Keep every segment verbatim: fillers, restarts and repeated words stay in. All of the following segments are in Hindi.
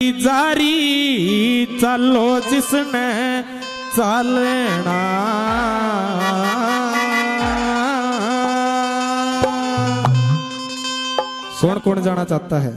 जारी चलो जिसने चलना। सुन कौन जाना चाहता है?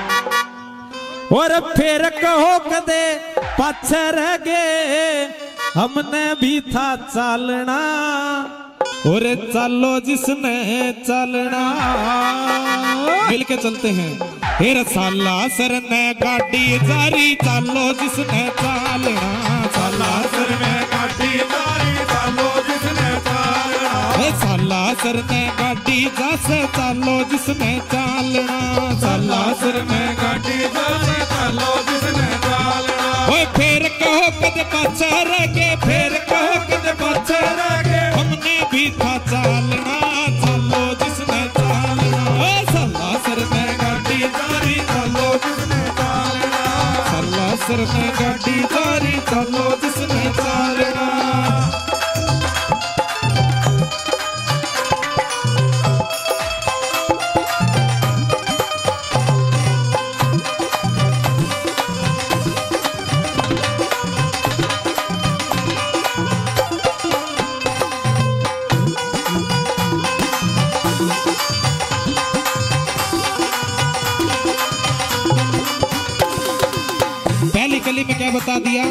और फिर कहो कदे पाछे रह गए, हमने भी था चलना। और चलो जिसने चलना, मिल के चलते हैं। फिर साला सर ने गाड़ी जारी चलो जिसने चलना। साला सर ने गाड़ी जारी चलो जिसने चलना। साला सर ने गाड़ी जैसे चलो जिसने चलना। साला सर ने गाड़ी जैसे चलो जिसने चलना। ओए फिर कहो कद पाछे रह गए, फिर कहो कद पाछे रह गए, हमने भी था चलना। चलो जिसने चलना। साला सर ने गाड़ी जारी चलो जिसने चलना। साला सर ने गाड़ी जारी चलो जिसने चलना। कली में क्या बता दिया?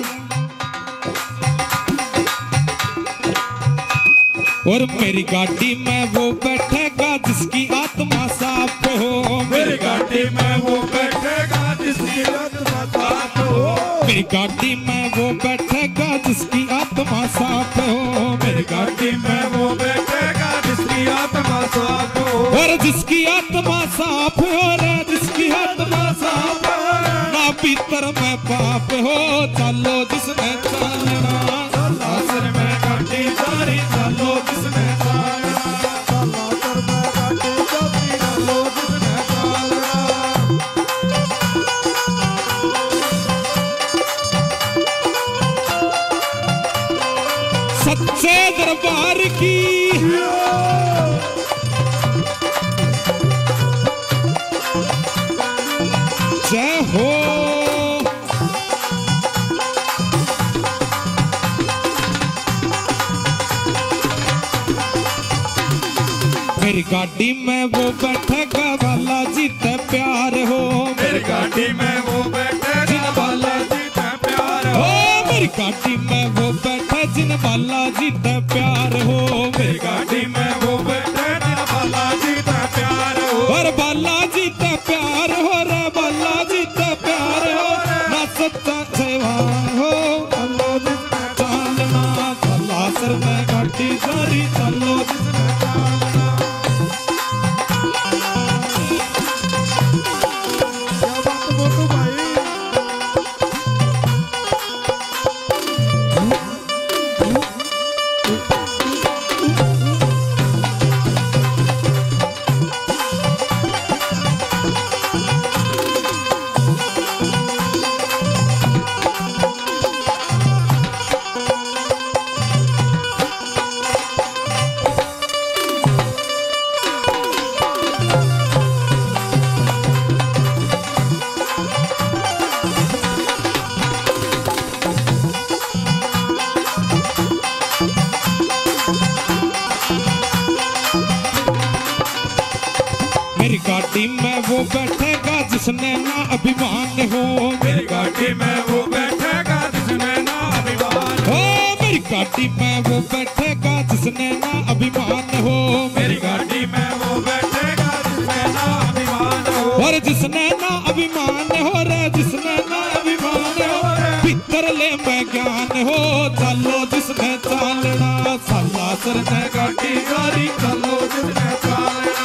और मेरी गाड़ी में वो बैठेगा जिसकी आत्मा साफ हो। मेरी गाड़ी में वो बैठेगा जिसकी आत्मा साफ हो। मेरी गाड़ी में वो बैठेगा जिसकी आत्मा साफ हो। मेरी गाड़ी में वो बैठेगा जिसकी आत्मा साफ हो। और जिसकी आत्मा साफ हो रे, जिसकी आत्मा साफ हो, ना भीतर में पाप हो। चलो जिसने चलना। साला सर में गाड़ी जारी चलो जिसने चलना। साला सर में गाड़ी जारी चलो जिसने चलना। सच्चे दरबार की जय हो। मेरी गाड़ी में वो बैठेगा वाला जीते प्यार हो। मेरी गाड़ी में वो बैठे जिन वाला जीते प्यार हो। मेरी गाड़ी में वो बैठे जिन वाला जीते प्यार हो। मेरी गाड़ी में वो बैठे जिन वाला जीते प्यार हो। और वाला जीते प्यार हो रे, वाला जीते प्यार हो, ना सच्चा सेवा हो। चलो जिसने चलना। साला सर में गाड़ी जारी चलो जिसने चलना। मेरी गाड़ी में वो बैठेगा जिसने ना अभिमान हो। मेरी गाड़ी में वो बैठेगा जिसने ना अभिमान हो। मेरी गाड़ी में वो बैठेगा जिसने ना अभिमान हो। मेरी गाड़ी में वो बैठेगा जिसने ना अभिमान हो। और जिसने ना अभिमान हो रे, जिसने ना अभिमान हो, भीतर ले में ज्ञान हो। चलो जिसने चलना। साला सर ने गाड़ी जारी चलो जिसने चलना।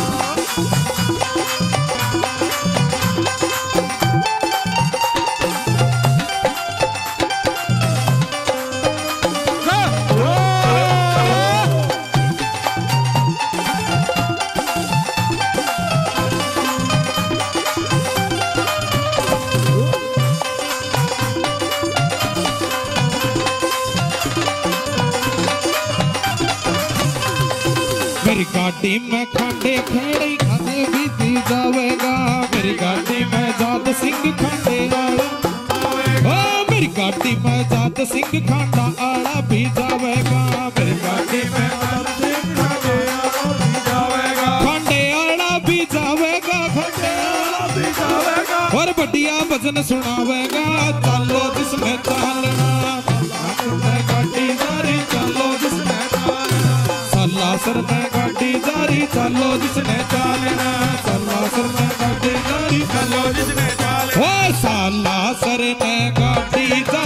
मेरी गाड़ी में खांडे खेड़े खाने भी दी जावेगा। मेरी गाड़ी में जात सिंह खांडे मेरी गाड़ी में जात सिंह खांडा आला भी जावेगा, मेरी गाड़ी में खांडे आला भी जावेगा, खांडे आला भी जावेगा और बढ़िया भजन सुनावेगा। चलो जिसमें चालना गाड़ी जारी, चलो जिसमें चालना सालासर में गाड़ी जारी, चलो जिसने चालना सालासर में गाड़ी जारी, चलो जिसने चालना ओ सालासर में गाड़ी जारी।